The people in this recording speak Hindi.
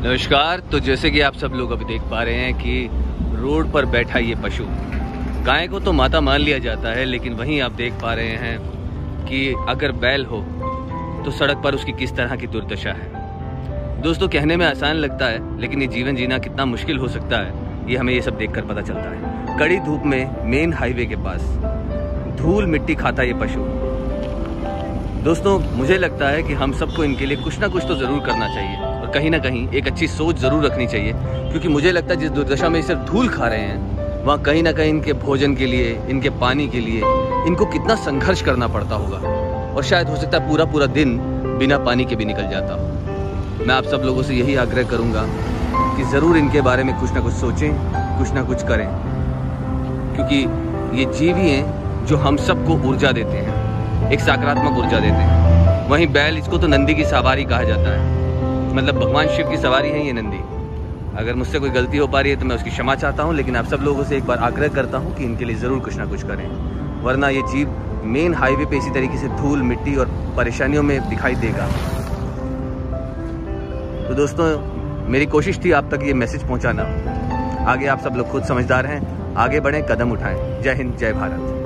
नमस्कार। तो जैसे कि आप सब लोग अभी देख पा रहे हैं कि रोड पर बैठा ये पशु, गाय को तो माता मान लिया जाता है, लेकिन वहीं आप देख पा रहे हैं कि अगर बैल हो तो सड़क पर उसकी किस तरह की दुर्दशा है। दोस्तों, कहने में आसान लगता है, लेकिन ये जीवन जीना कितना मुश्किल हो सकता है ये हमें ये सब देखकर पता चलता है। कड़ी धूप में मेन हाईवे के पास धूल मिट्टी खाता ये पशु। दोस्तों, मुझे लगता है कि हम सबको इनके लिए कुछ ना कुछ तो ज़रूर करना चाहिए और कहीं ना कहीं एक अच्छी सोच ज़रूर रखनी चाहिए, क्योंकि मुझे लगता है जिस दुर्दशा में सिर्फ धूल खा रहे हैं, वहाँ कहीं ना कहीं इनके भोजन के लिए, इनके पानी के लिए इनको कितना संघर्ष करना पड़ता होगा, और शायद हो सकता है पूरा पूरा दिन बिना पानी के भी निकल जाता हो। मैं आप सब लोगों से यही आग्रह करूँगा कि ज़रूर इनके बारे में कुछ ना कुछ सोचें, कुछ ना कुछ करें, क्योंकि ये जीव ही हैं जो हम सबको ऊर्जा देते हैं, एक सकारात्मक ऊर्जा देते हैं। वहीं बैल, इसको तो नंदी की सवारी कहा जाता है, मतलब भगवान शिव की सवारी है ये नंदी। अगर मुझसे कोई गलती हो पा रही है तो मैं उसकी क्षमा चाहता हूँ, लेकिन आप सब लोगों से एक बार आग्रह करता हूँ कि इनके लिए ज़रूर कुछ ना कुछ करें, वरना ये जीव मेन हाईवे पे इसी तरीके से धूल मिट्टी और परेशानियों में दिखाई देगा। तो दोस्तों, मेरी कोशिश थी आप तक ये मैसेज पहुँचाना। आगे आप सब लोग खुद समझदार हैं, आगे बढ़ें, कदम उठाएं। जय हिंद, जय भारत।